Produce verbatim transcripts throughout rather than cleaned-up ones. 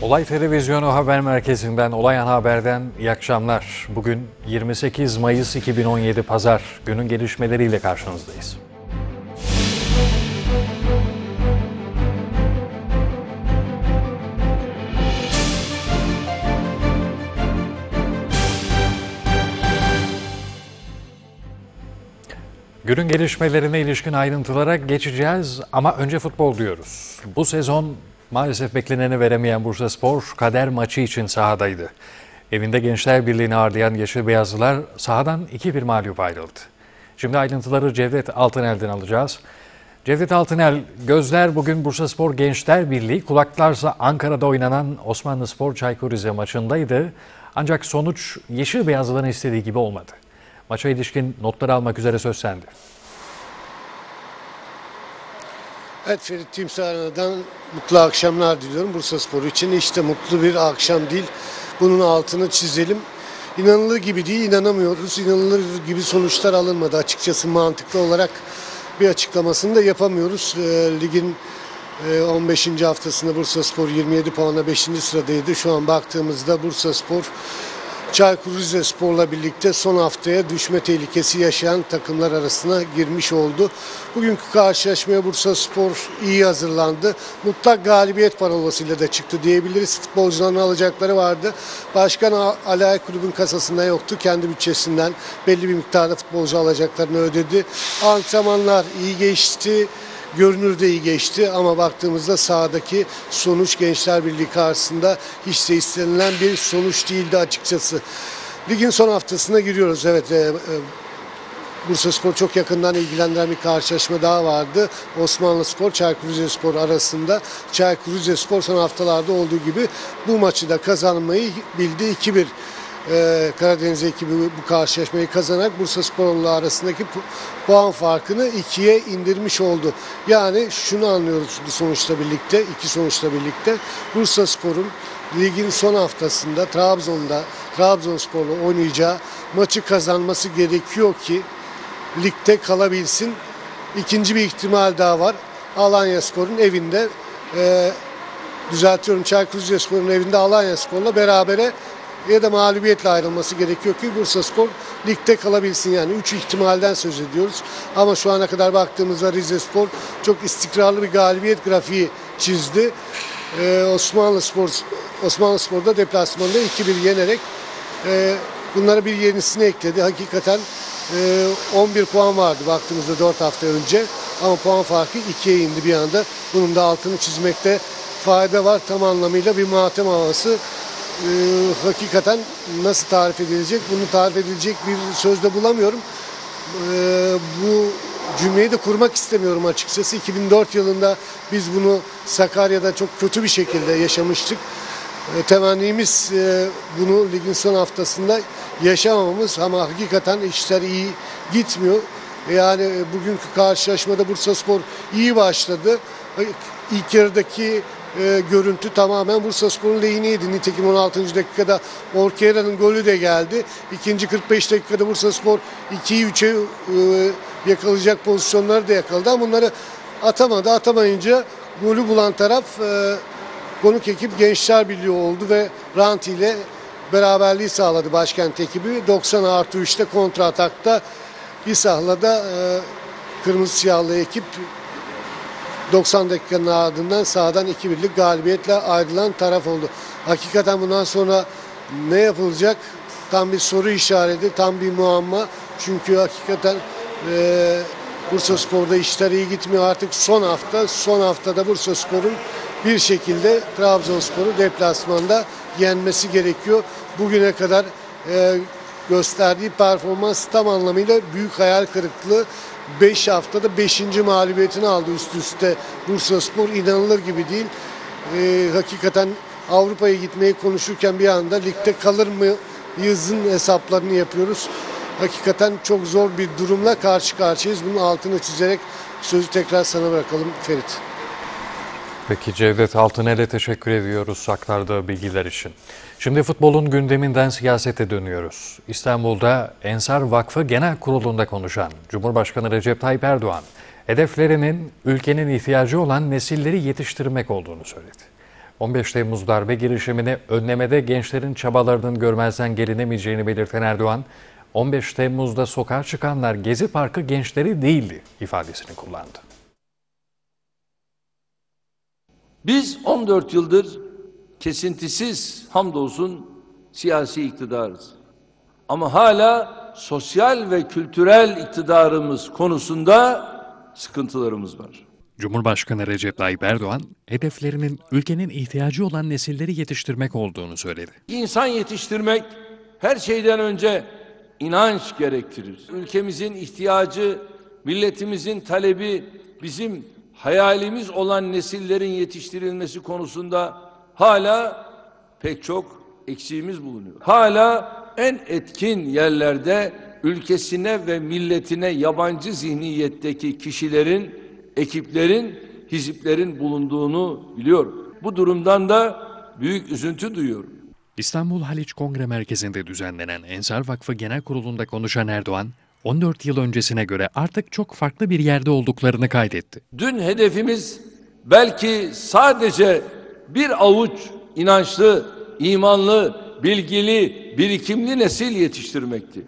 Olay Televizyonu Haber Merkezi'nden, Olay Ana Haber'den iyi akşamlar. Bugün yirmi sekiz Mayıs iki bin on yedi Pazar, günün gelişmeleriyle karşınızdayız. Günün gelişmelerine ilişkin ayrıntılara geçeceğiz ama önce futbol diyoruz. Bu sezon maalesef bekleneni veremeyen Bursaspor kader maçı için sahadaydı. Evinde Gençler Birliği'ni ağırlayan Yeşil Beyazlılar sahadan iki bir mağlup ayrıldı. Şimdi ayrıntıları Cevdet Altınel'den alacağız. Cevdet Altınel, gözler bugün Bursaspor Gençler Birliği, kulaklarsa Ankara'da oynanan Osmanlıspor Çaykur Rize maçındaydı. Ancak sonuç Yeşil Beyazlıların istediği gibi olmadı. Maça ilişkin notları almak üzere söz sende. Evet Ferit, Timsah'dan mutlu akşamlar diliyorum Bursaspor için. İşte mutlu bir akşam değil. Bunun altını çizelim. İnanılır gibi değil, inanamıyoruz. İnanılır gibi sonuçlar alınmadı. Açıkçası mantıklı olarak bir açıklamasını da yapamıyoruz. E, ligin e, on beşinci haftasında Bursaspor yirmi yedi puanla beşinci sıradaydı. Şu an baktığımızda Bursaspor Çaykur Rizespor'la birlikte son haftaya düşme tehlikesi yaşayan takımlar arasına girmiş oldu. Bugünkü karşılaşmaya Bursaspor iyi hazırlandı. Mutlak galibiyet parolasıyla da çıktı diyebiliriz. Futbolcuların alacakları vardı. Başkan Alay Kulübün kasasında yoktu. Kendi bütçesinden belli bir miktarda futbolcu alacaklarını ödedi. Antrenmanlar iyi geçti. Görünür de iyi geçti ama baktığımızda sahadaki sonuç Gençler Birliği karşısında hiç de istenilen bir sonuç değildi açıkçası. Ligin son haftasına giriyoruz. Evet, e, e, Bursaspor çok yakından ilgilendiren bir karşılaşma daha vardı. Osmanlıspor, Çaykur Rizespor arasında. Çaykur Rizespor son haftalarda olduğu gibi bu maçı da kazanmayı bildi. iki bir Ee, Karadeniz ekibi bu karşılaşmayı kazanarak Bursaspor'la arasındaki pu puan farkını ikiye indirmiş oldu. Yani şunu anlıyoruz bu sonuçla birlikte, iki sonuçla birlikte Bursaspor'un ligin son haftasında Trabzon'da Trabzonspor'la oynayacağı maçı kazanması gerekiyor ki ligde kalabilsin. İkinci bir ihtimal daha var. Alanyaspor'un evinde e, düzeltiyorum Çaykur Rizespor'un evinde Alanyaspor'la berabere ya da mağlubiyetle ayrılması gerekiyor ki Bursaspor ligde kalabilsin. Yani üç ihtimalden söz ediyoruz. Ama şu ana kadar baktığımızda Rizespor çok istikrarlı bir galibiyet grafiği çizdi. Ee, Osmanlıspor Osmanlıspor'da deplasmanda iki bir yenerek e, bunlara bir yenisini ekledi. Hakikaten e, on bir puan vardı baktığımızda dört hafta önce. Ama puan farkı ikiye indi bir anda. Bunun da altını çizmekte fayda var. Tam anlamıyla bir matem havası. Ee, hakikaten nasıl tarif edilecek? Bunu tarif edilecek bir sözde bulamıyorum. Ee, bu cümleyi de kurmak istemiyorum açıkçası. iki bin dört yılında biz bunu Sakarya'da çok kötü bir şekilde yaşamıştık. Ee, temennimiz e, bunu ligin son haftasında yaşamamamız ama hakikaten işler iyi gitmiyor. Yani e, bugünkü karşılaşmada Bursaspor iyi başladı. İlk yarıdaki E, görüntü tamamen Bursaspor'un lehineydi. Nitekim on altıncı dakikada Orkera'nın golü de geldi. İkinci kırk beş dakikada Bursaspor ikiyi üçe e, yakalayacak pozisyonları da yakaladı. Ama bunları atamadı. Atamayınca golü bulan taraf e, konuk ekip Gençler Birliği oldu ve Ranti ile beraberliği sağladı başkent ekibi. doksan artı üçte kontra atakta İsah'la da e, kırmızı siyahlı ekip doksan dakikanın ardından sahadan iki birlik galibiyetle ayrılan taraf oldu. Hakikaten bundan sonra ne yapılacak? Tam bir soru işareti, tam bir muamma. Çünkü hakikaten e, Bursaspor'da işler iyi gitmiyor. Artık son hafta, son haftada Bursaspor'un bir şekilde Trabzonspor'u deplasmanda yenmesi gerekiyor. Bugüne kadar e, gösterdiği performans tam anlamıyla büyük hayal kırıklığı. beş haftada beşinci mağlubiyetini aldı üst üste Bursaspor. İnanılır gibi değil. Ee, hakikaten Avrupa'ya gitmeyi konuşurken bir anda ligde kalır mı yazın hesaplarını yapıyoruz. Hakikaten çok zor bir durumla karşı karşıyayız. Bunun altını çizerek sözü tekrar sana bırakalım Ferit. Peki Cevdet Altınel'e teşekkür ediyoruz aktardığı bilgiler için. Şimdi futbolun gündeminden siyasete dönüyoruz. İstanbul'da Ensar Vakfı Genel Kurulu'nda konuşan Cumhurbaşkanı Recep Tayyip Erdoğan, hedeflerinin ülkenin ihtiyacı olan nesilleri yetiştirmek olduğunu söyledi. on beş Temmuz darbe girişimini önlemede gençlerin çabalarının görmezden gelinemeyeceğini belirten Erdoğan, on beş Temmuz'da sokağa çıkanlar Gezi Parkı gençleri değildi ifadesini kullandı. Biz on dört yıldır kesintisiz hamdolsun siyasi iktidarız. Ama hala sosyal ve kültürel iktidarımız konusunda sıkıntılarımız var. Cumhurbaşkanı Recep Tayyip Erdoğan, hedeflerinin ülkenin ihtiyacı olan nesilleri yetiştirmek olduğunu söyledi. İnsan yetiştirmek her şeyden önce inanç gerektirir. Ülkemizin ihtiyacı, milletimizin talebi, bizim hayalimiz olan nesillerin yetiştirilmesi konusunda hala pek çok eksiğimiz bulunuyor. Hala en etkin yerlerde ülkesine ve milletine yabancı zihniyetteki kişilerin, ekiplerin, hiziplerin bulunduğunu biliyorum. Bu durumdan da büyük üzüntü duyuyorum. İstanbul Haliç Kongre Merkezi'nde düzenlenen Ensar Vakfı Genel Kurulu'nda konuşan Erdoğan, on dört yıl öncesine göre artık çok farklı bir yerde olduklarını kaydetti. Dün hedefimiz belki sadece bir avuç inançlı, imanlı, bilgili, birikimli nesil yetiştirmekti.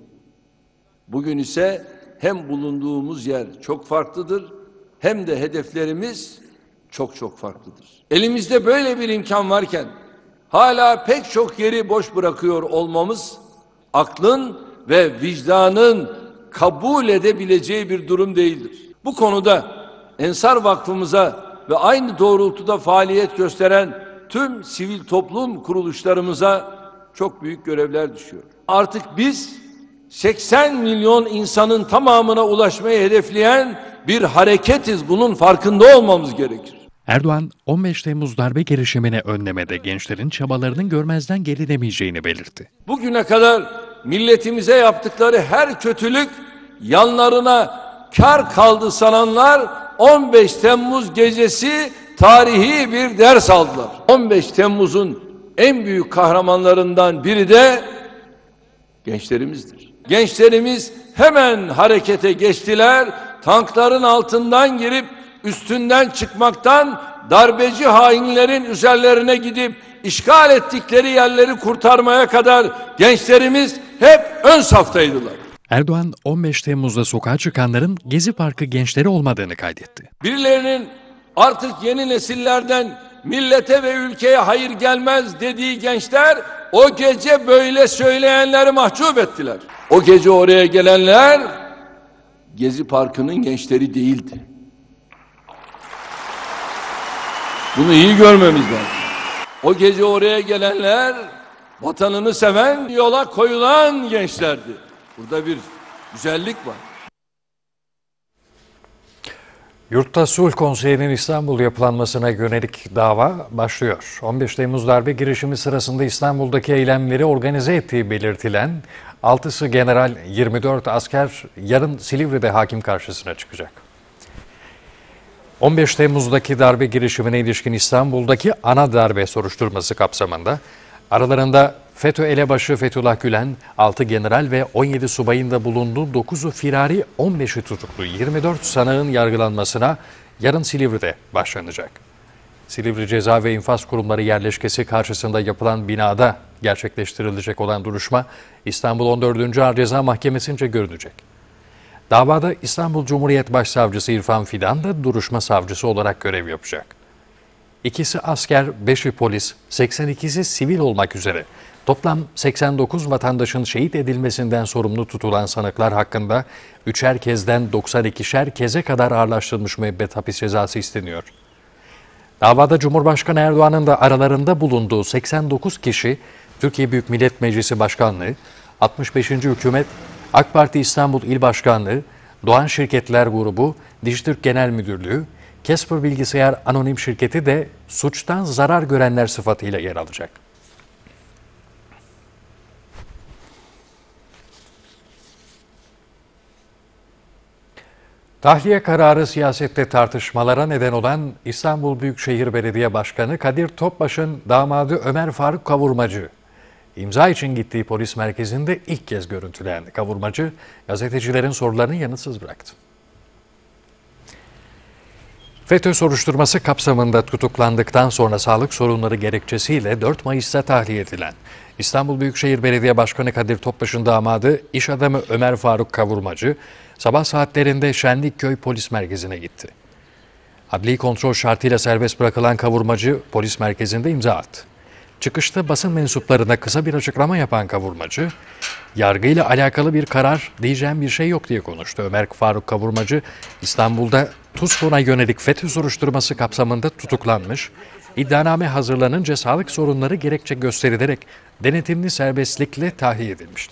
Bugün ise hem bulunduğumuz yer çok farklıdır, hem de hedeflerimiz çok çok farklıdır. Elimizde böyle bir imkan varken hala pek çok yeri boş bırakıyor olmamız aklın ve vicdanın kabul edebileceği bir durum değildir. Bu konuda Ensar Vakfımıza ve aynı doğrultuda faaliyet gösteren tüm sivil toplum kuruluşlarımıza çok büyük görevler düşüyor. Artık biz seksen milyon insanın tamamına ulaşmayı hedefleyen bir hareketiz. Bunun farkında olmamız gerekir. Erdoğan, on beş Temmuz darbe girişimini önlemede gençlerin çabalarının görmezden gelinemeyeceğini belirtti. Bugüne kadar milletimize yaptıkları her kötülük yanlarına kar kaldı sananlar on beş Temmuz gecesi tarihi bir ders aldılar. on beş Temmuz'un en büyük kahramanlarından biri de gençlerimizdir. Gençlerimiz hemen harekete geçtiler, tankların altından girip üstünden çıkmaktan darbeci hainlerin üzerlerine gidip işgal ettikleri yerleri kurtarmaya kadar gençlerimiz hep ön saftaydılar. Erdoğan, on beş Temmuz'da sokağa çıkanların Gezi Parkı gençleri olmadığını kaydetti. Birilerinin artık yeni nesillerden millete ve ülkeye hayır gelmez dediği gençler o gece böyle söyleyenleri mahcup ettiler. O gece oraya gelenler Gezi Parkı'nın gençleri değildi. Bunu iyi görmemiz lazım. O gece oraya gelenler vatanını seven, yola koyulan gençlerdi. Burada bir güzellik var. Yurtta Sulh Konseyi'nin İstanbul yapılanmasına yönelik dava başlıyor. on beş Temmuz darbe girişimi sırasında İstanbul'daki eylemleri organize ettiği belirtilen altısı general, yirmi dört asker yarın Silivri'de hakim karşısına çıkacak. on beş Temmuz'daki darbe girişimine ilişkin İstanbul'daki ana darbe soruşturması kapsamında aralarında FETÖ elebaşı Fethullah Gülen, altı general ve on yedi subayın da bulunduğu dokuzu firari, on beşi tutuklu yirmi dört sanığın yargılanmasına yarın Silivri'de başlanacak. Silivri Ceza ve İnfaz Kurumları yerleşkesi karşısında yapılan binada gerçekleştirilecek olan duruşma İstanbul on dördüncü Ağır Ceza Mahkemesi'nce görülecek. Davada İstanbul Cumhuriyet Başsavcısı İrfan Fidan da duruşma savcısı olarak görev yapacak. İkisi asker, beşi polis, seksen ikisi sivil olmak üzere toplam seksen dokuz vatandaşın şehit edilmesinden sorumlu tutulan sanıklar hakkında üçer kezden doksan ikişer keze kadar ağırlaştırılmış müebbet hapis cezası isteniyor. Davada Cumhurbaşkanı Erdoğan'ın da aralarında bulunduğu seksen dokuz kişi Türkiye Büyük Millet Meclisi Başkanlığı, altmış beşinci Hükümet, AK Parti İstanbul İl Başkanlığı, Doğan Şirketler Grubu, Dijitürk Genel Müdürlüğü, Casper Bilgisayar Anonim Şirketi de suçtan zarar görenler sıfatıyla yer alacak. Tahliye kararı siyasette tartışmalara neden olan İstanbul Büyükşehir Belediye Başkanı Kadir Topbaş'ın damadı Ömer Faruk Kavurmacı, imza için gittiği polis merkezinde ilk kez görüntülendi. Kavurmacı, gazetecilerin sorularını yanıtsız bıraktı. FETÖ soruşturması kapsamında tutuklandıktan sonra sağlık sorunları gerekçesiyle dört Mayıs'ta tahliye edilen İstanbul Büyükşehir Belediye Başkanı Kadir Topbaş'ın damadı iş adamı Ömer Faruk Kavurmacı sabah saatlerinde Şenlikköy Polis Merkezi'ne gitti. Adli kontrol şartıyla serbest bırakılan Kavurmacı polis merkezinde imza attı. Çıkışta basın mensuplarına kısa bir açıklama yapan Kavurmacı, yargıyla alakalı bir karar diyeceğim bir şey yok diye konuştu. Ömer Faruk Kavurmacı, İstanbul'da Tuzko'na yönelik FETÖ soruşturması kapsamında tutuklanmış, iddianame hazırlanınca sağlık sorunları gerekçe gösterilerek denetimli serbestlikle tahliye edilmişti.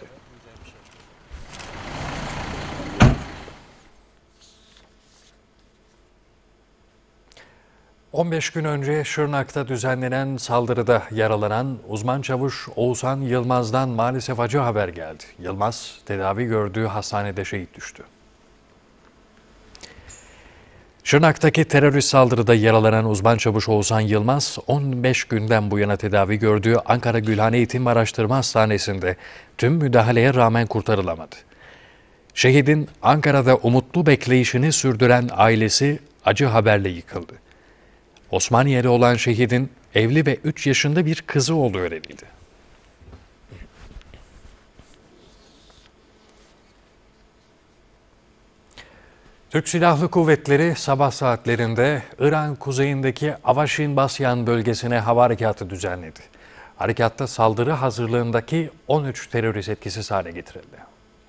on beş gün önce Şırnak'ta düzenlenen saldırıda yaralanan uzman çavuş Oğuzhan Yılmaz'dan maalesef acı haber geldi. Yılmaz tedavi gördüğü hastanede şehit düştü. Şırnak'taki terörist saldırıda yaralanan uzman çavuş Oğuzhan Yılmaz, on beş günden bu yana tedavi gördüğü Ankara Gülhane Eğitim Araştırma Hastanesi'nde tüm müdahaleye rağmen kurtarılamadı. Şehidin Ankara'da umutlu bekleyişini sürdüren ailesi acı haberle yıkıldı. Osmaniye'li olan şehidin evli ve üç yaşında bir kızı olduğu öğrenildi. Türk Silahlı Kuvvetleri sabah saatlerinde İran kuzeyindeki Avaşin-Basyan bölgesine hava harekatı düzenledi. Harekatta saldırı hazırlığındaki on üç terörist etkisiz hale getirildi.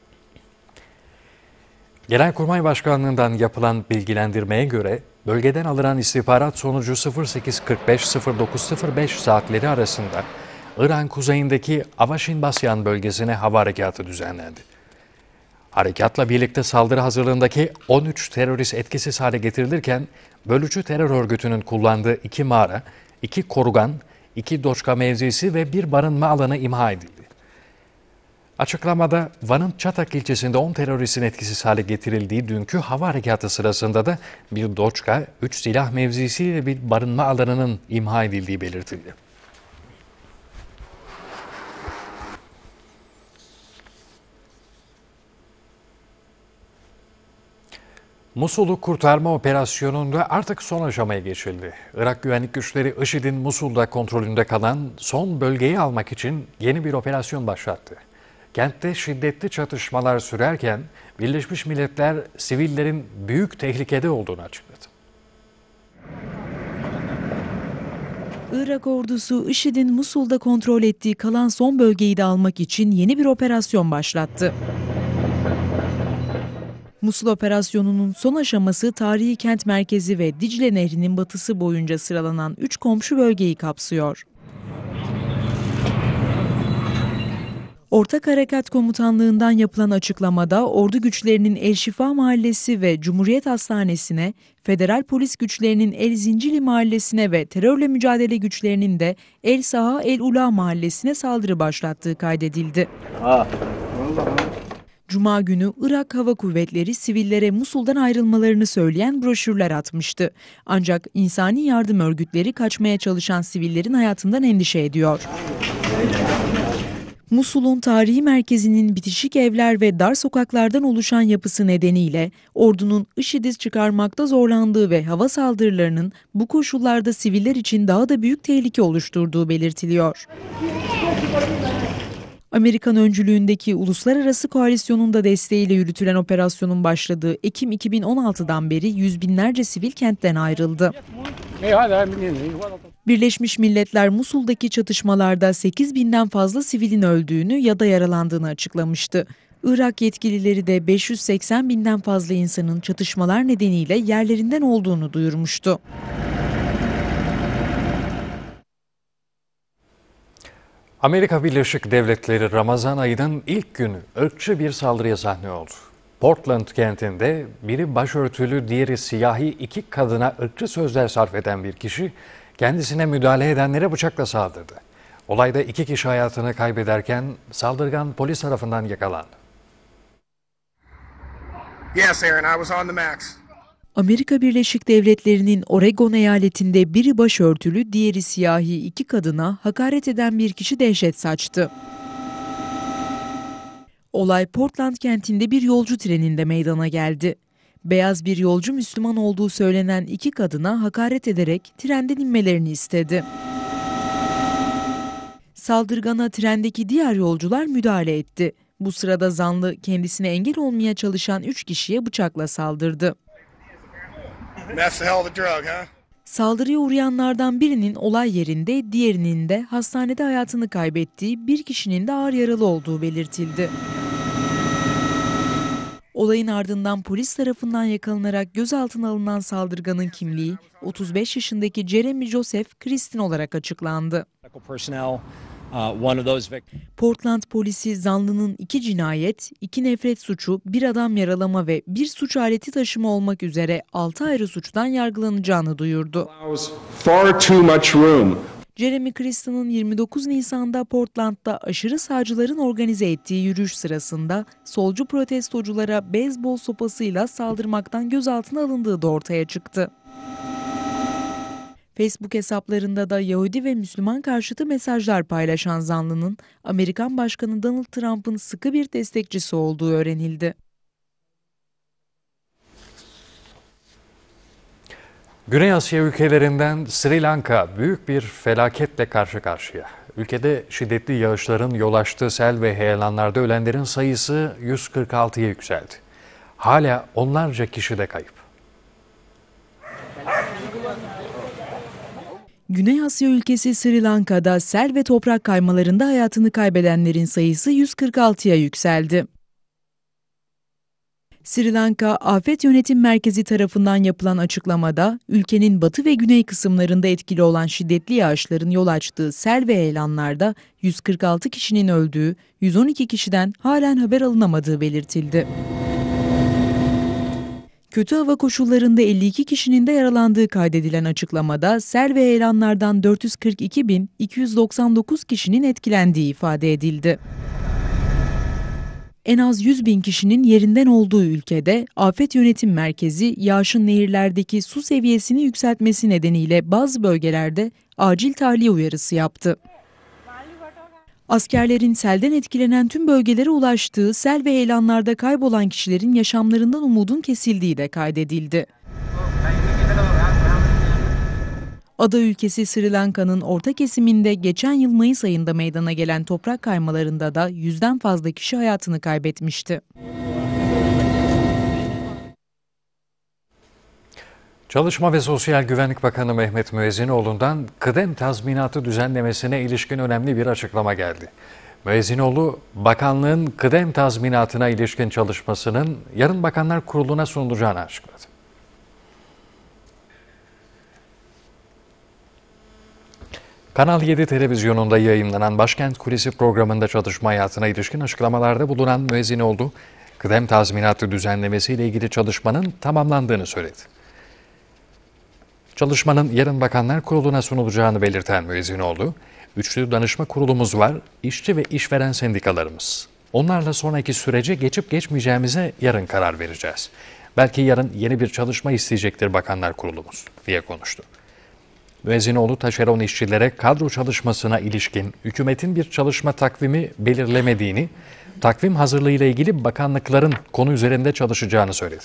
Genelkurmay Başkanlığı'ndan yapılan bilgilendirmeye göre bölgeden alınan istihbarat sonucu sıfır sekiz kırk beş sıfır dokuz sıfır beş saatleri arasında İran kuzeyindeki Avaşin-Basyan bölgesine hava harekatı düzenlendi. Harekatla birlikte saldırı hazırlığındaki on üç terörist etkisiz hale getirilirken bölücü terör örgütünün kullandığı iki mağara, iki korugan, iki doçka mevzisi ve bir barınma alanı imha edildi. Açıklamada Van'ın Çatak ilçesinde on teröristin etkisiz hale getirildiği dünkü hava harekatı sırasında da bir doçka, üç silah mevzisi ve bir barınma alanının imha edildiği belirtildi. Musul'u kurtarma operasyonunda artık son aşamaya geçildi. Irak güvenlik güçleri IŞİD'in Musul'da kontrolünde kalan son bölgeyi almak için yeni bir operasyon başlattı. Kentte şiddetli çatışmalar sürerken Birleşmiş Milletler sivillerin büyük tehlikede olduğunu açıkladı. Irak ordusu IŞİD'in Musul'da kontrol ettiği kalan son bölgeyi de almak için yeni bir operasyon başlattı. Musul operasyonunun son aşaması tarihi kent merkezi ve Dicle Nehri'nin batısı boyunca sıralanan üç komşu bölgeyi kapsıyor. Ortak Harekat Komutanlığı'ndan yapılan açıklamada ordu güçlerinin El Şifa Mahallesi ve Cumhuriyet Hastanesi'ne, federal polis güçlerinin El Zincili Mahallesi'ne ve terörle mücadele güçlerinin de El Saha El Ula Mahallesi'ne saldırı başlattığı kaydedildi. Ha. Cuma günü Irak Hava Kuvvetleri sivillere Musul'dan ayrılmalarını söyleyen broşürler atmıştı. Ancak insani yardım örgütleri kaçmaya çalışan sivillerin hayatından endişe ediyor. Musul'un tarihi merkezinin bitişik evler ve dar sokaklardan oluşan yapısı nedeniyle ordunun IŞİD'i çıkarmakta zorlandığı ve hava saldırılarının bu koşullarda siviller için daha da büyük tehlike oluşturduğu belirtiliyor. Amerikan öncülüğündeki uluslararası koalisyonun da desteğiyle yürütülen operasyonun başladığı Ekim iki bin on altıdan beri yüz binlerce sivil kentten ayrıldı. Birleşmiş Milletler Musul'daki çatışmalarda sekiz binden fazla sivilin öldüğünü ya da yaralandığını açıklamıştı. Irak yetkilileri de beş yüz seksen binden fazla insanın çatışmalar nedeniyle yerlerinden olduğunu duyurmuştu. Amerika Birleşik Devletleri Ramazan ayının ilk günü ırkçı bir saldırıya sahne oldu. Portland kentinde biri başörtülü, diğeri siyahi iki kadına ırkçı sözler sarf eden bir kişi kendisine müdahale edenlere bıçakla saldırdı. Olayda iki kişi hayatını kaybederken saldırgan polis tarafından yakalandı. Yes, Aaron, I was on the max. Amerika Birleşik Devletleri'nin Oregon eyaletinde biri başörtülü, diğeri siyahi iki kadına hakaret eden bir kişi dehşet saçtı. Olay Portland kentinde bir yolcu treninde meydana geldi. Beyaz bir yolcu Müslüman olduğu söylenen iki kadına hakaret ederek trenden inmelerini istedi. Saldırgana trendeki diğer yolcular müdahale etti. Bu sırada zanlı kendisine engel olmaya çalışan üç kişiye bıçakla saldırdı. That's the hell of a drug, huh? Saldırıya uğrayanlardan birinin olay yerinde, diğerinin de hastanede hayatını kaybettiği, bir kişinin de ağır yaralı olduğu belirtildi. Olayın ardından polis tarafından yakalanarak gözaltına alınan saldırganın kimliği otuz beş yaşındaki Jeremy Joseph Kristin olarak açıklandı. Portland polisi zanlının iki cinayet, iki nefret suçu, bir adam yaralama ve bir suç aleti taşıma olmak üzere altı ayrı suçtan yargılanacağını duyurdu. Jeremy Kristin'in yirmi dokuz Nisan'da Portland'da aşırı sağcıların organize ettiği yürüyüş sırasında solcu protestoculara beyzbol sopasıyla saldırmaktan gözaltına alındığı da ortaya çıktı. Facebook hesaplarında da Yahudi ve Müslüman karşıtı mesajlar paylaşan zanlının Amerikan Başkanı Donald Trump'ın sıkı bir destekçisi olduğu öğrenildi. Güney Asya ülkelerinden Sri Lanka büyük bir felaketle karşı karşıya. Ülkede şiddetli yağışların yol açtığı sel ve heyelanlarda ölenlerin sayısı yüz kırk altıya yükseldi. Hala onlarca kişi de kayıp. Güney Asya ülkesi Sri Lanka'da sel ve toprak kaymalarında hayatını kaybedenlerin sayısı yüz kırk altıya yükseldi. Sri Lanka Afet Yönetim Merkezi tarafından yapılan açıklamada, ülkenin batı ve güney kısımlarında etkili olan şiddetli yağışların yol açtığı sel ve heyelanlarda yüz kırk altı kişinin öldüğü, yüz on iki kişiden halen haber alınamadığı belirtildi. Kötü hava koşullarında elli iki kişinin de yaralandığı kaydedilen açıklamada, sel ve heyelanlardan dört yüz kırk iki bin iki yüz doksan dokuz kişinin etkilendiği ifade edildi. En az yüz bin kişinin yerinden olduğu ülkede Afet Yönetim Merkezi, yağışın nehirlerdeki su seviyesini yükseltmesi nedeniyle bazı bölgelerde acil tahliye uyarısı yaptı. Askerlerin selden etkilenen tüm bölgelere ulaştığı, sel ve heyelanlarda kaybolan kişilerin yaşamlarından umudun kesildiği de kaydedildi. Ada ülkesi Sri Lanka'nın orta kesiminde geçen yıl Mayıs ayında meydana gelen toprak kaymalarında da yüzden fazla kişi hayatını kaybetmişti. Çalışma ve Sosyal Güvenlik Bakanı Mehmet Müezzinoğlu'ndan kıdem tazminatı düzenlemesine ilişkin önemli bir açıklama geldi. Müezzinoğlu, bakanlığın kıdem tazminatına ilişkin çalışmasının yarın Bakanlar Kurulu'na sunulacağını açıkladı. Kanal yedi televizyonunda yayınlanan Başkent Kulisi programında çalışma hayatına ilişkin açıklamalarda bulunan Müezzinoğlu, kıdem tazminatı düzenlemesiyle ilgili çalışmanın tamamlandığını söyledi. Çalışmanın yarın Bakanlar Kurulu'na sunulacağını belirten Müezzinoğlu, üçlü danışma kurulumuz var, işçi ve işveren sendikalarımız. Onlarla sonraki sürece geçip geçmeyeceğimize yarın karar vereceğiz. Belki yarın yeni bir çalışma isteyecektir Bakanlar Kurulumuz, diye konuştu. Müezzinoğlu, taşeron işçilere kadro çalışmasına ilişkin hükümetin bir çalışma takvimi belirlemediğini, takvim hazırlığıyla ilgili bakanlıkların konu üzerinde çalışacağını söyledi.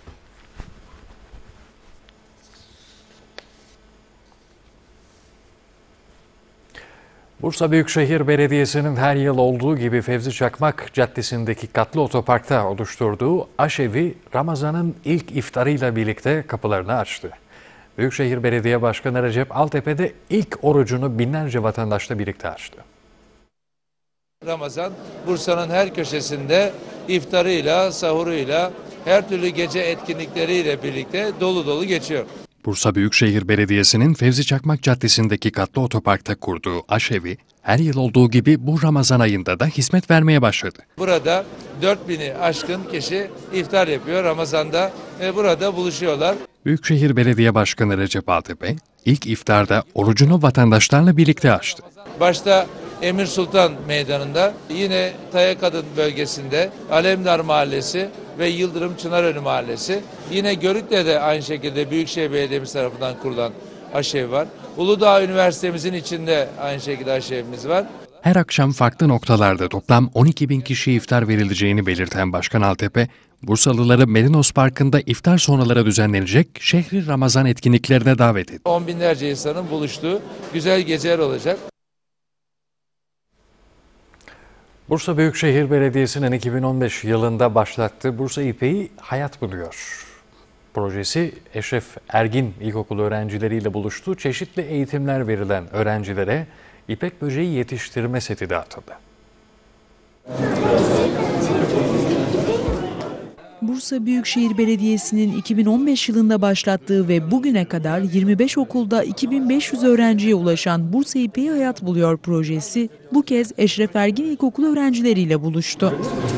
Bursa Büyükşehir Belediyesi'nin her yıl olduğu gibi Fevzi Çakmak Caddesi'ndeki katlı otoparkta oluşturduğu aşevi Ramazan'ın ilk iftarıyla birlikte kapılarını açtı. Büyükşehir Belediye Başkanı Recep Altepe'de ilk orucunu binlerce vatandaşla birlikte açtı. Ramazan, Bursa'nın her köşesinde iftarıyla, sahuruyla, her türlü gece etkinlikleriyle birlikte dolu dolu geçiyor. Bursa Büyükşehir Belediyesi'nin Fevzi Çakmak Caddesi'ndeki katlı otoparkta kurduğu aşevi her yıl olduğu gibi bu Ramazan ayında da hizmet vermeye başladı. Burada dört bini aşkın kişi iftar yapıyor Ramazan'da ve burada buluşuyorlar. Büyükşehir Belediye Başkanı Recep Altepe ilk iftarda orucunu vatandaşlarla birlikte açtı. Başta Emir Sultan Meydanı'nda, yine Tayakadın bölgesinde Alemdar Mahallesi ve Yıldırım Çınarönü Mahallesi, yine Görük'te de aynı şekilde Büyükşehir Belediyemiz tarafından kurulan aşevi var. Uludağ Üniversitemizin içinde aynı şekilde aşevimiz var. Her akşam farklı noktalarda toplam on iki bin kişiye iftar verileceğini belirten Başkan Altepe, Bursalıları Merinos Parkı'nda iftar sonraları düzenlenecek Şehri Ramazan etkinliklerine davet etti. On binlerce insanın buluştuğu güzel geceler olacak. Bursa Büyükşehir Belediyesi'nin iki bin on beş yılında başlattığı Bursa İpek'i hayat buluyor. Projesi Eşref Ergin İlkokulu öğrencileriyle buluştu. Çeşitli eğitimler verilen öğrencilere İpek böceği yetiştirme seti dağıtıldı. Bursa Büyükşehir Belediyesi'nin iki bin on beş yılında başlattığı ve bugüne kadar yirmi beş okulda iki bin beş yüz öğrenciye ulaşan Bursa İpek'i hayat buluyor projesi bu kez Eşref Ergin İlkokulu öğrencileriyle buluştu.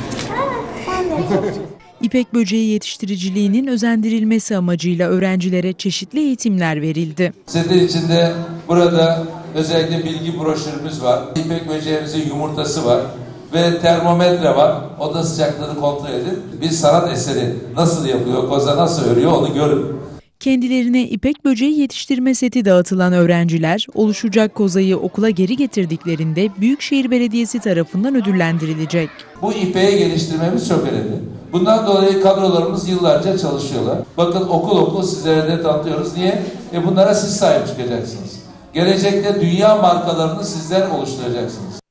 İpek böceği yetiştiriciliğinin özendirilmesi amacıyla öğrencilere çeşitli eğitimler verildi. Sizin için de burada özellikle bilgi broşürümüz var. İpek böceğimizin yumurtası var ve termometre var. Oda sıcaklığını kontrol edin. Bir sanat eseri nasıl yapılıyor, koza nasıl örüyor onu görün. Kendilerine İpek böceği yetiştirme seti dağıtılan öğrenciler oluşacak kozayı okula geri getirdiklerinde Büyükşehir Belediyesi tarafından ödüllendirilecek. Bu ipeği geliştirmemiz çok önemli. Bundan dolayı kadrolarımız yıllarca çalışıyorlar. Bakın okul okul sizlere de tanıtıyoruz. Niye? E bunlara siz sahip çıkacaksınız. Gelecekte dünya markalarını sizler oluşturacaksınız.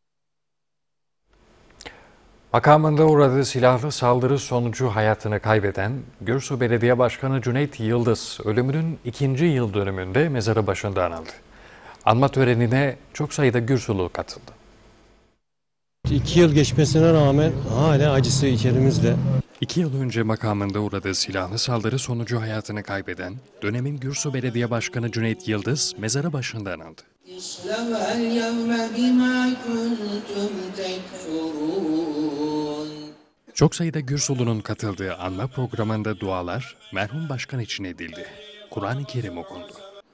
Makamında uğradığı silahlı saldırı sonucu hayatını kaybeden Gürsu Belediye Başkanı Cüneyt Yıldız ölümünün ikinci yıl dönümünde mezarı başında anıldı. Anma törenine çok sayıda Gürsulu katıldı. İki yıl geçmesine rağmen hala acısı içerimizde. İki yıl önce makamında uğradığı silahlı saldırı sonucu hayatını kaybeden dönemin Gürsu Belediye Başkanı Cüneyt Yıldız mezarı başında anıldı. Çok sayıda Gürsulu'nun katıldığı anma programında dualar merhum başkan için edildi. Kur'an-ı Kerim okundu.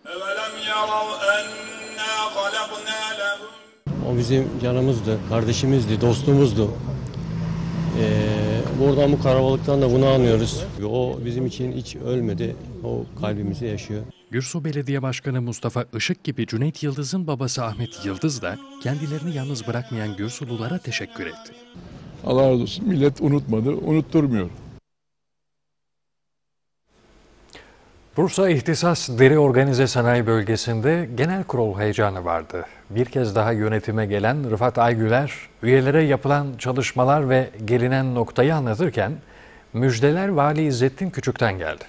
O bizim canımızdı, kardeşimizdi, dostumuzdu. Ee, buradan bu karabalıktan da bunu anlıyoruz. O bizim için hiç ölmedi, o kalbimizde yaşıyor. Gürsu Belediye Başkanı Mustafa Işık gibi Cüneyt Yıldız'ın babası Ahmet Yıldız da kendilerini yalnız bırakmayan Gürsululara teşekkür etti. Allah razı olsun. Millet unutmadı, unutturmuyor. Bursa İhtisas Deri Organize Sanayi Bölgesi'nde genel kurul heyecanı vardı. Bir kez daha yönetime gelen Rıfat Aygüler, üyelere yapılan çalışmalar ve gelinen noktayı anlatırken müjdeler Vali İzzettin Küçük'ten geldi.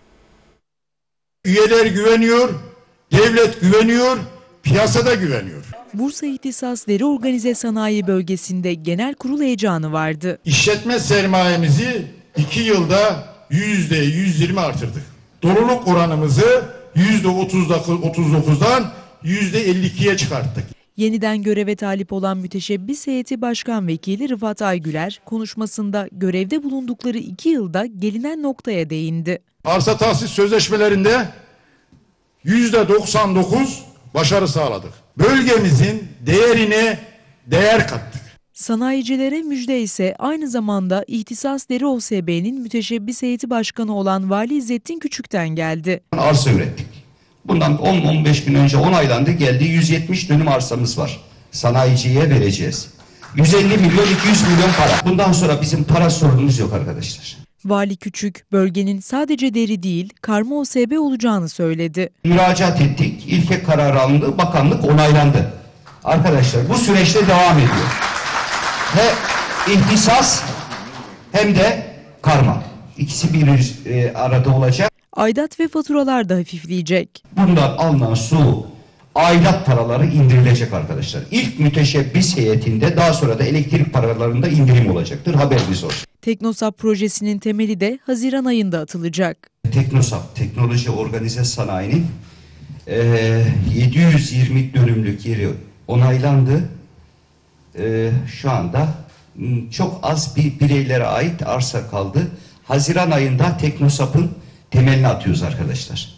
Üyeler güveniyor, devlet güveniyor, piyasada güveniyor. Bursa İhtisas Deri Organize Sanayi Bölgesi'nde genel kurul heyecanı vardı. İşletme sermayemizi iki yılda yüzde yüz yirmi artırdık. Doluluk oranımızı yüzde otuz dokuzdan yüzde elli ikiye çıkarttık. Yeniden göreve talip olan Müteşebbis Heyeti Başkan Vekili Rıfat Aygüler konuşmasında görevde bulundukları iki yılda gelinen noktaya değindi. Arsa tahsis sözleşmelerinde yüzde doksan dokuz başarı sağladık. Bölgemizin değerine değer kattık. Sanayicilere müjde ise aynı zamanda İhtisas Deri O S B'nin Müteşebbis Heyeti Başkanı olan Vali İzzettin Küçük'ten geldi. Arsa ürettik. Bundan on on beş gün önce onaylandı, geldi. yüz yetmiş dönüm arsamız var. Sanayiciye vereceğiz. yüz elli milyon iki yüz milyon para. Bundan sonra bizim para sorunumuz yok arkadaşlar. Vali Küçük, bölgenin sadece deri değil, karma O S B olacağını söyledi. Müracaat ettik, ilke kararı alındı, bakanlık onaylandı. Arkadaşlar bu süreçte devam ediyor. Ve ihtisas hem de karma. İkisi bir e, arada olacak. Aidat ve faturalar da hafifleyecek. Bundan alınan su, aidat paraları indirilecek arkadaşlar. İlk müteşebbis heyetinde, daha sonra da elektrik paralarında indirim olacaktır. Haberiniz olsun. Teknosap projesinin temeli de Haziran ayında atılacak. Teknosap, teknoloji organize sanayinin e, yedi yüz yirmi dönümlük yeri onaylandı. E, şu anda çok az bir bireylere ait arsa kaldı. Haziran ayında Teknosap'ın temelini atıyoruz arkadaşlar.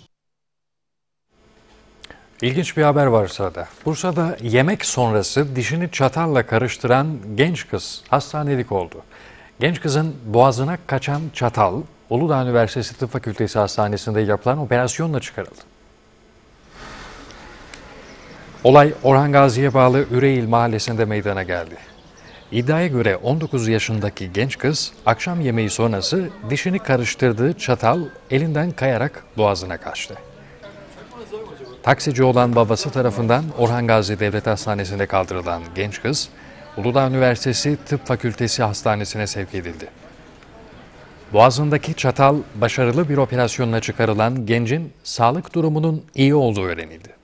İlginç bir haber var sırada. Bursa'da yemek sonrası dişini çatalla karıştıran genç kız hastanelik oldu. Genç kızın boğazına kaçan çatal, Uludağ Üniversitesi Tıp Fakültesi Hastanesi'nde yapılan operasyonla çıkarıldı. Olay Orhan Gazi'ye bağlı Üreğil mahallesinde meydana geldi. İddiaya göre on dokuz yaşındaki genç kız akşam yemeği sonrası dişini karıştırdığı çatal elinden kayarak boğazına kaçtı. Taksici olan babası tarafından Orhan Gazi Devlet Hastanesi'nde kaldırılan genç kız, Uludağ Üniversitesi Tıp Fakültesi Hastanesi'ne sevk edildi. Boğazındaki çatal başarılı bir operasyonla çıkarılan gencin sağlık durumunun iyi olduğu öğrenildi.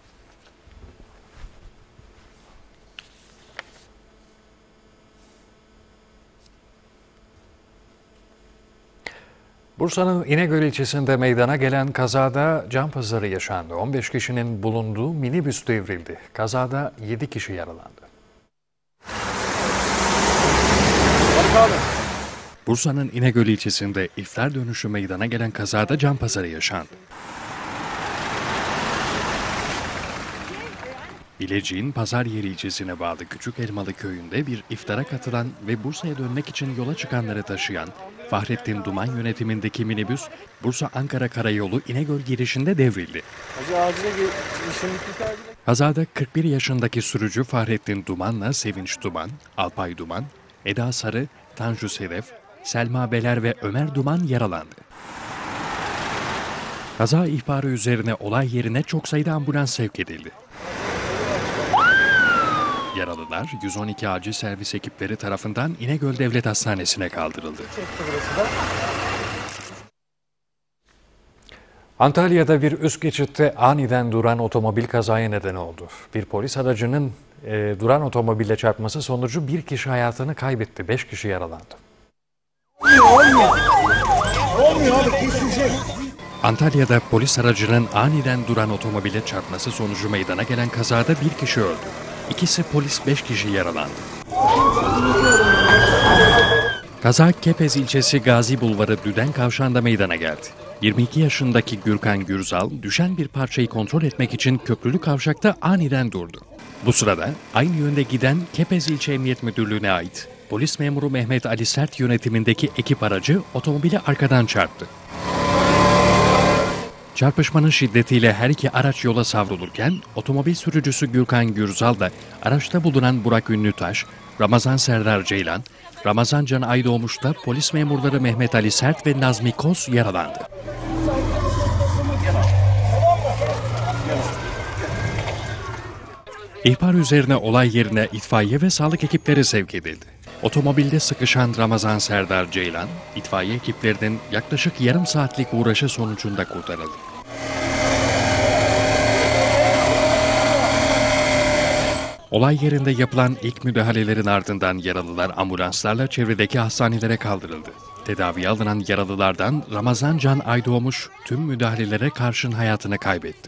Bursa'nın İnegöl ilçesinde meydana gelen kazada can pazarı yaşandı. on beş kişinin bulunduğu minibüs devrildi. Kazada yedi kişi yaralandı. Bursa'nın İnegöl ilçesinde iftar dönüşü meydana gelen kazada can pazarı yaşandı. Bilecik'in Pazaryeri ilçesine bağlı Küçük Elmalı köyünde bir iftara katılan ve Bursa'ya dönmek için yola çıkanları taşıyan Fahrettin Duman yönetimindeki minibüs Bursa-Ankara Karayolu İnegöl girişinde devrildi. Kazada kırk bir yaşındaki sürücü Fahrettin Duman'la Sevinç Duman, Alpay Duman, Eda Sarı, Tanju Sedef, Selma Beler ve Ömer Duman yaralandı. Kaza ihbarı üzerine olay yerine çok sayıda ambulans sevk edildi. Yaralılar yüz on iki acil servis ekipleri tarafından İnegöl Devlet Hastanesi'ne kaldırıldı. Antalya'da bir üst geçitte aniden duran otomobil kazaya neden oldu. Bir polis aracının e, duran otomobille çarpması sonucu bir kişi hayatını kaybetti, beş kişi yaralandı. Antalya'da polis aracının aniden duran otomobile çarpması sonucu meydana gelen kazada bir kişi öldü. İkisi polis, beş kişi yaralandı. Kaza Kepez ilçesi Gazi Bulvarı Düden Kavşağı'nda meydana geldi. yirmi iki yaşındaki Gürkan Gürzal düşen bir parçayı kontrol etmek için köprülü kavşakta aniden durdu. Bu sırada aynı yönde giden Kepez İlçe Emniyet Müdürlüğü'ne ait polis memuru Mehmet Ali Sert yönetimindeki ekip aracı otomobili arkadan çarptı. Çarpışmanın şiddetiyle her iki araç yola savrulurken otomobil sürücüsü Gürkan Gürzal da araçta bulunan Burak Ünlütaş, Ramazan Serdar Ceylan, Ramazan Can Aydoğmuş'ta polis memurları Mehmet Ali Sert ve Nazmi Koz yaralandı. İhbar üzerine olay yerine itfaiye ve sağlık ekipleri sevk edildi. Otomobilde sıkışan Ramazan Serdar Ceylan, itfaiye ekiplerinin yaklaşık yarım saatlik uğraşı sonucunda kurtarıldı. Olay yerinde yapılan ilk müdahalelerin ardından yaralılar ambulanslarla çevredeki hastanelere kaldırıldı. Tedaviye alınan yaralılardan Ramazan Can Aydoğmuş tüm müdahalelere karşın hayatını kaybetti.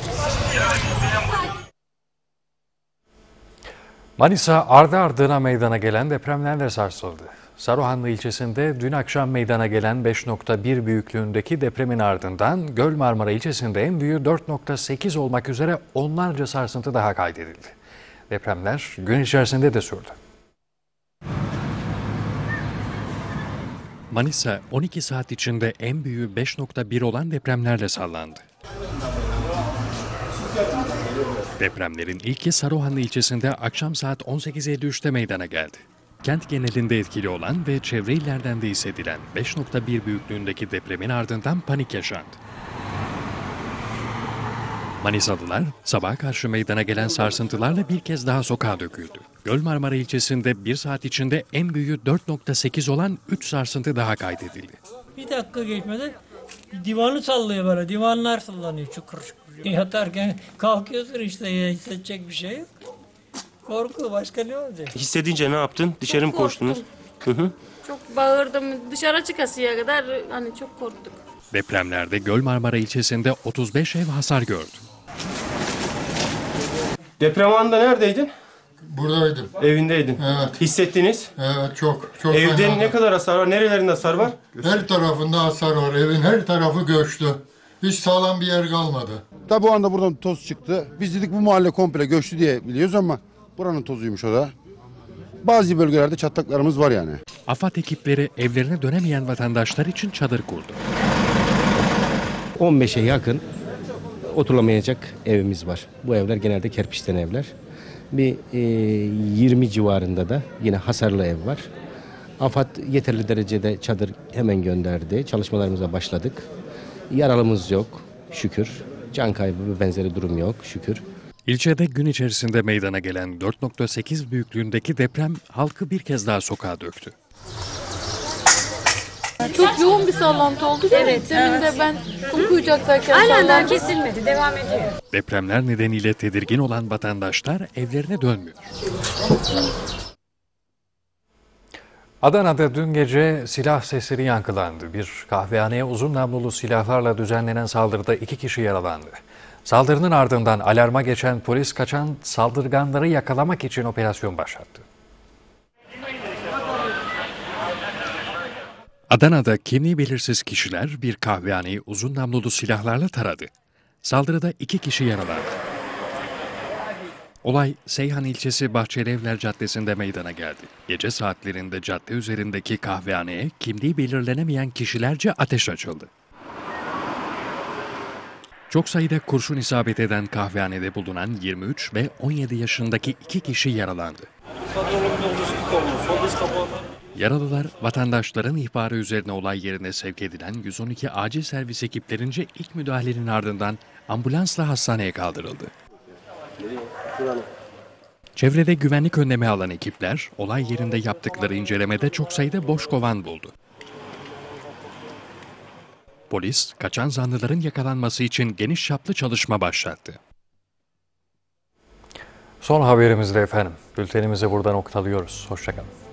Manisa ardı ardına meydana gelen depremlerle sarsıldı. Saruhanlı ilçesinde dün akşam meydana gelen beş nokta bir büyüklüğündeki depremin ardından Göl Marmara ilçesinde en büyüğü dört nokta sekiz olmak üzere onlarca sarsıntı daha kaydedildi. Depremler gün içerisinde de sürdü. Manisa on iki saat içinde en büyüğü beş nokta bir olan depremlerle sallandı. Depremlerin ilki Saruhanlı ilçesinde akşam saat on sekiz elli üçte meydana geldi. Kent genelinde etkili olan ve çevre illerden de hissedilen beş nokta bir büyüklüğündeki depremin ardından panik yaşandı. Manisalılar sabaha karşı meydana gelen sarsıntılarla bir kez daha sokağa döküldü. Göl Marmara ilçesinde bir saat içinde en büyüğü dört nokta sekiz olan üç sarsıntı daha kaydedildi. Bir dakika geçmedi divanı sallıyor böyle, divanlar sallanıyor çukur çukur. Yatarken kalkıyorsun işte, ya, hissedecek bir şey yok. Korku, başka ne olacak? Hissedince ne yaptın? Dışarı mı koştunuz? Hı hı. Çok bağırdım, dışarı çıkasıya kadar hani çok korktuk. Depremlerde Göl Marmara ilçesinde otuz beş ev hasar gördü. Deprem anında neredeydin? Buradaydım. Evindeydin. Evet. Hissettiniz? Evet, çok. çok Evde fena. ne kadar hasar var? Nerelerinde hasar var? Her tarafında hasar var. Evin her tarafı göçtü. Hiç sağlam bir yer kalmadı. Tabi bu anda buradan toz çıktı. Biz dedik bu mahalle komple göçtü diye biliyoruz ama buranın tozuymuş o da. Bazı bölgelerde çatlaklarımız var yani. AFAD ekipleri evlerine dönemeyen vatandaşlar için çadır kurdu. on beşe yakın oturulamayacak evimiz var. Bu evler genelde kerpiçten evler. Bir e, yirmi civarında da yine hasarlı ev var. AFAD yeterli derecede çadır hemen gönderdi. Çalışmalarımıza başladık. Yaralımız yok şükür. Can kaybı ve benzeri durum yok şükür. İlçede gün içerisinde meydana gelen dört nokta sekiz büyüklüğündeki deprem halkı bir kez daha sokağa döktü. Çok yoğun bir sallantı oldu değil evet, mi? Demin evet. de ben kum kuyucaktayken Aynen daha kesilmedi, devam ediyor. Depremler nedeniyle tedirgin olan vatandaşlar evlerine dönmüyor. Adana'da dün gece silah sesleri yankılandı. Bir kahvehaneye uzun namlulu silahlarla düzenlenen saldırıda iki kişi yaralandı. Saldırının ardından alarma geçen polis kaçan saldırganları yakalamak için operasyon başlattı. Adana'da kimliği belirsiz kişiler bir kahvehaneyi uzun namlulu silahlarla taradı. Saldırıda iki kişi yaralandı. Olay Seyhan ilçesi Bahçelievler Caddesi'nde meydana geldi. Gece saatlerinde cadde üzerindeki kahvehaneye kimliği belirlenemeyen kişilerce ateş açıldı. Çok sayıda kurşun isabet eden kahvehanede bulunan yirmi üç ve on yedi yaşındaki iki kişi yaralandı. Yaralılar vatandaşların ihbarı üzerine olay yerine sevk edilen yüz on iki acil servis ekiplerince ilk müdahalenin ardından ambulansla hastaneye kaldırıldı. Çevrede güvenlik önlemi alan ekipler olay yerinde yaptıkları incelemede çok sayıda boş kovan buldu. Polis, kaçan zanlıların yakalanması için geniş çaplı çalışma başlattı. Son haberimizde efendim. Bültenimizi burada noktalıyoruz. Hoşça kalın.